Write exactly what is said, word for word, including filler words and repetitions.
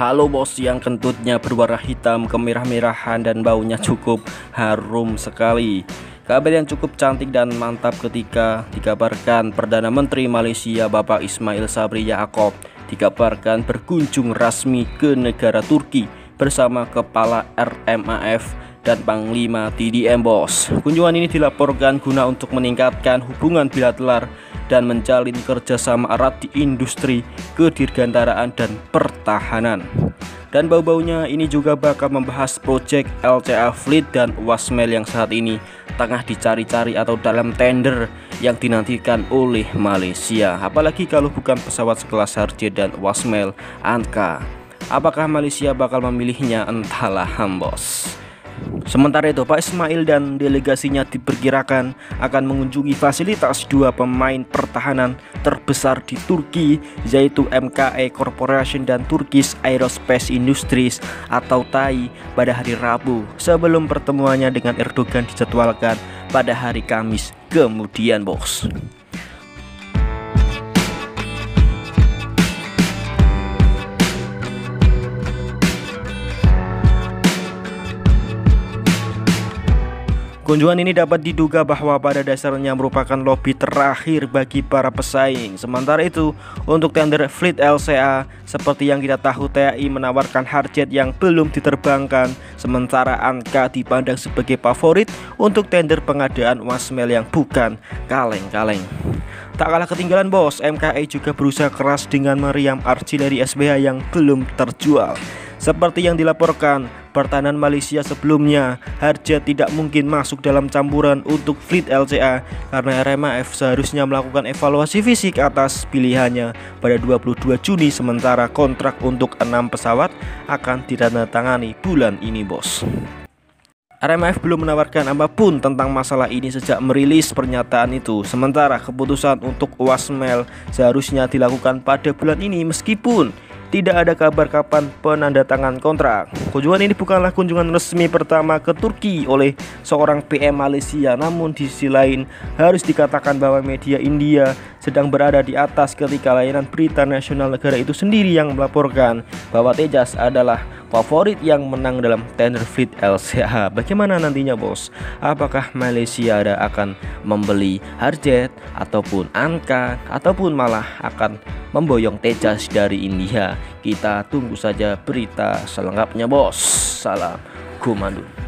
Halo bos, yang kentutnya berwarna hitam kemerah-merahan dan baunya cukup harum sekali. Kabar yang cukup cantik dan mantap ketika dikabarkan Perdana Menteri Malaysia Bapak Ismail Sabri Yaakob dikabarkan berkunjung resmi ke negara Turki bersama Kepala R M A F dan Panglima T D M bos. Kunjungan ini dilaporkan guna untuk meningkatkan hubungan bilateral dan menjalin kerjasama erat di industri kedirgantaraan dan pertahanan. Dan bau-baunya ini juga bakal membahas proyek L C A Fleet dan Wasmail yang saat ini tengah dicari-cari atau dalam tender yang dinantikan oleh Malaysia. Apalagi kalau bukan pesawat sekelas Harjet dan Wasmail Anka. Apakah Malaysia bakal memilihnya? Entahlah bos. Sementara itu, Pak Ismail dan delegasinya diperkirakan akan mengunjungi fasilitas dua pemain pertahanan terbesar di Turki, yaitu M K E Corporation dan Turkish Aerospace Industries atau T A I pada hari Rabu, sebelum pertemuannya dengan Erdogan dijadwalkan pada hari Kamis kemudian bos. Kunjungan ini dapat diduga bahwa pada dasarnya merupakan lobby terakhir bagi para pesaing. Sementara itu, untuk tender Fleet L C A, seperti yang kita tahu, T A I menawarkan Harjet yang belum diterbangkan, sementara Anka dipandang sebagai favorit untuk tender pengadaan Wasmail yang bukan kaleng-kaleng. Tak kalah ketinggalan bos, M K E juga berusaha keras dengan meriam artileri S B H yang belum terjual. Seperti yang dilaporkan pertahanan Malaysia sebelumnya, Harjet tidak mungkin masuk dalam campuran untuk Fleet L C A karena R M A F seharusnya melakukan evaluasi fisik atas pilihannya pada dua puluh dua Juni, sementara kontrak untuk enam pesawat akan ditandatangani bulan ini bos. R M A F belum menawarkan apapun tentang masalah ini sejak merilis pernyataan itu. Sementara keputusan untuk Wasmail seharusnya dilakukan pada bulan ini meskipun tidak ada kabar kapan penandatangan kontrak. Kunjungan ini bukanlah kunjungan resmi pertama ke Turki oleh seorang P M Malaysia, namun di sisi lain harus dikatakan bahwa media India sedang berada di atas ketika layanan berita nasional negara itu sendiri yang melaporkan bahwa Tejas adalah favorit yang menang dalam tender Fleet L C A. Bagaimana nantinya bos? Apakah Malaysia ada akan membeli Harjet ataupun Anka ataupun malah akan memboyong Tejas dari India? Kita tunggu saja berita selengkapnya bos. Salam Komando.